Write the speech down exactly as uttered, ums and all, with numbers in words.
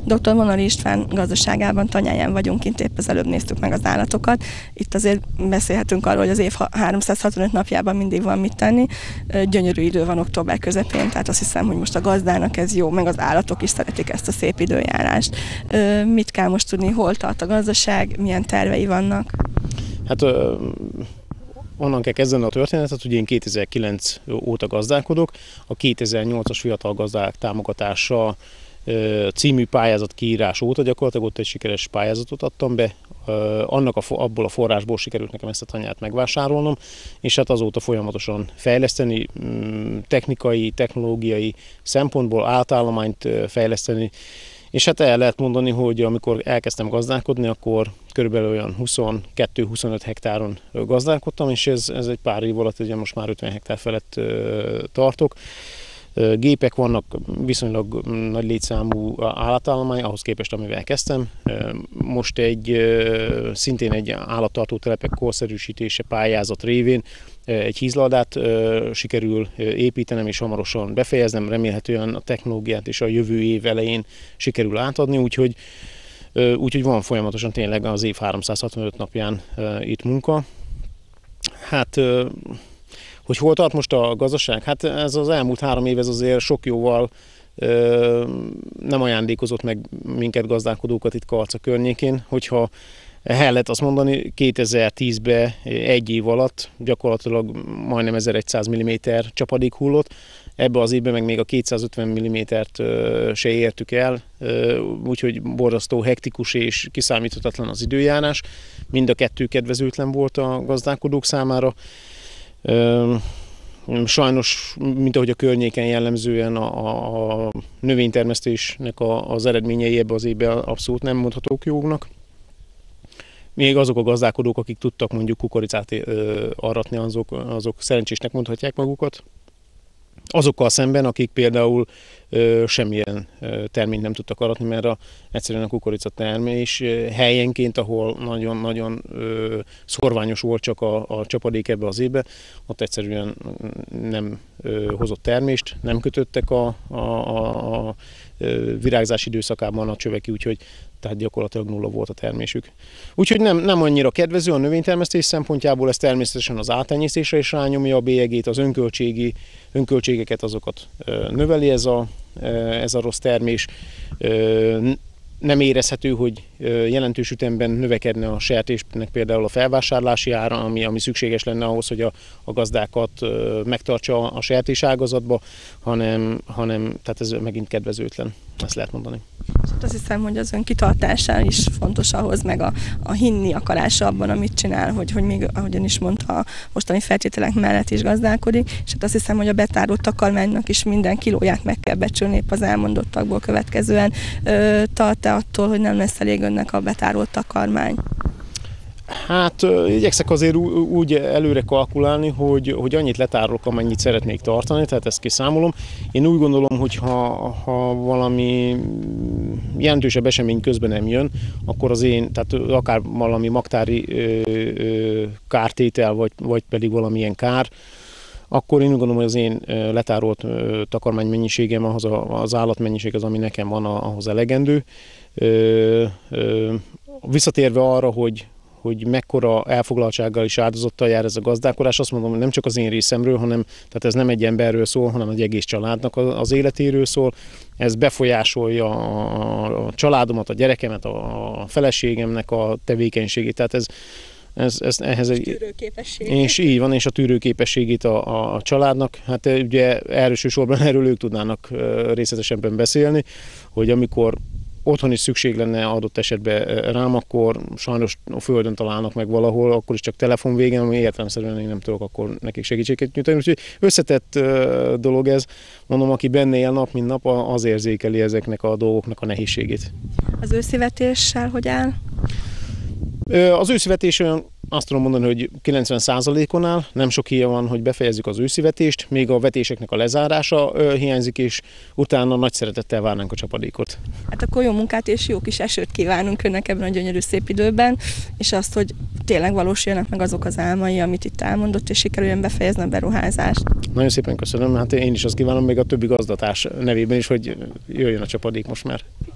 doktor Monori István gazdaságában, tanyáján vagyunk kint, épp az előbb néztük meg az állatokat. Itt azért beszélhetünk arról, hogy az év háromszázhatvanöt napjában mindig van mit tenni. Gyönyörű idő van október közepén, tehát azt hiszem, hogy most a gazdának ez jó, meg az állatok is szeretik ezt a szép időjárást. Mit kell most tudni, hol tart a gazdaság, milyen tervei vannak? Hát onnan kell kezdeni a történetet, hogy én kétezer-kilenc óta gazdálkodok. A kétezer-nyolcas Fiatal Gazdák Támogatása című pályázat kiírás óta gyakorlatilag ott egy sikeres pályázatot adtam be. Annak a, abból a forrásból sikerült nekem ezt a tanyát megvásárolnom, és hát azóta folyamatosan fejleszteni, technikai, technológiai szempontból általállományt fejleszteni. És hát el lehet mondani, hogy amikor elkezdtem gazdálkodni, akkor körülbelül olyan huszonkettő-huszonöt hektáron gazdálkodtam, és ez, ez egy pár év alatt ugye most már ötven hektár felett tartok. Gépek vannak, viszonylag nagy létszámú állatállomány, ahhoz képest, amivel kezdtem. Most egy, szintén egy állattartó telepek korszerűsítése pályázat révén egy hízladát sikerül építenem, és hamarosan befejeznem. Remélhetően a technológiát és a jövő év elején sikerül átadni, úgyhogy, úgyhogy van folyamatosan tényleg az év háromszázhatvanöt napján itt munka. Hát... Hogy hol tart most a gazdaság? Hát ez az elmúlt három év ez azért sok jóval ö, nem ajándékozott meg minket gazdálkodókat itt Karca környékén. Hogyha el lehet azt mondani, kétezer-tízben egy év alatt gyakorlatilag majdnem ezerszáz milliméter csapadék hullott. Ebbe az évben meg még a kétszázötven millimétert se értük el, úgyhogy borzasztó hektikus és kiszámíthatatlan az időjárás. Mind a kettő kedvezőtlen volt a gazdálkodók számára. Sajnos, mint ahogy a környéken jellemzően a, a növénytermesztésnek a, az eredményei ebbe az évben abszolút nem mondhatók jóknak. Még azok a gazdálkodók, akik tudtak mondjuk kukoricát aratni, azok, azok szerencsésnek mondhatják magukat. Azokkal szemben, akik például ö, semmilyen ö, terményt nem tudtak aratni, mert a, egyszerűen a kukorica termés helyenként, ahol nagyon-nagyon szorványos volt csak a, a csapadék ebbe az évbe, ott egyszerűen nem ö, hozott termést, nem kötöttek a, a, a, a virágzás időszakában a csöveki, úgyhogy tehát gyakorlatilag nulla volt a termésük. Úgyhogy nem, nem annyira kedvező a növénytermesztés szempontjából, ez természetesen az áttenyésztésre is rányomja a bélyegét, az önköltségi, önköltségeket azokat növeli ez a, ez a rossz termés. Nem érezhető, hogy jelentős ütemben növekedne a sertésnek például a felvásárlási ára, ami, ami szükséges lenne ahhoz, hogy a, a gazdákat megtartsa a sertés ágazatba, hanem, hanem tehát ez megint kedvezőtlen, ezt lehet mondani. Hát azt hiszem, hogy az ön kitartása is fontos ahhoz, meg a, a hinni akarása abban, amit csinál, hogy, hogy még, ahogyan is mondta, a mostani feltételek mellett is gazdálkodik, és hát azt hiszem, hogy a betárolt takarmánynak is minden kilóját meg kell becsülni, épp az elmondottakból következően. Tart-e attól, hogy nem lesz elég önnek a betárolt takarmány? Hát igyekszek azért úgy előre kalkulálni, hogy, hogy annyit letárolok, amennyit szeretnék tartani, tehát ezt kiszámolom. Én úgy gondolom, hogy ha, ha valami jelentősebb esemény közben nem jön, akkor az én, tehát akár valami magtári ö, ö, kártétel, vagy, vagy pedig valamilyen kár, akkor én úgy gondolom, hogy az én letárolt takarmány mennyiségem, ahhoz az állatmennyiség az, ami nekem van, ahhoz elegendő. Ö, ö, visszatérve arra, hogy hogy mekkora elfoglaltsággal és áldozattal jár ez a gazdálkodás, azt mondom, hogy nem csak az én részemről, hanem tehát ez nem egy emberről szól, hanem egy egész családnak az életéről szól. Ez befolyásolja a családomat, a gyerekemet, a feleségemnek a tevékenységét. Tehát ez, ez, ez ehhez egy... Tűrőképességét. És így van, és a tűrőképességét a, a, a családnak. Hát ugye elsősorban erről ők tudnának részletesebben beszélni, hogy amikor otthon is szükség lenne adott esetben rám, akkor sajnos a földön találnak meg valahol, akkor is csak telefon végén, ami értelemszerűen én nem tudok akkor nekik segítséget nyújtani. Úgyhogy összetett dolog ez. Mondom, aki benne él nap, mint nap, az érzékeli ezeknek a dolgoknak a nehézségét. Az őszivetéssel hogy áll? Az őszivetés olyan, azt tudom mondani, hogy kilencven százalékon áll, nem sok híja van, hogy befejezzük az őszivetést, még a vetéseknek a lezárása hiányzik, és utána nagy szeretettel várnánk a csapadékot. Hát akkor jó munkát és jó kis esőt kívánunk önnek ebben a gyönyörű szép időben, és azt, hogy tényleg valósuljanak meg azok az álmai, amit itt elmondott, és sikerüljön befejezni a beruházást. Nagyon szépen köszönöm, hát én is azt kívánom még a többi gazdatárs nevében is, hogy jöjjön a csapadék most már.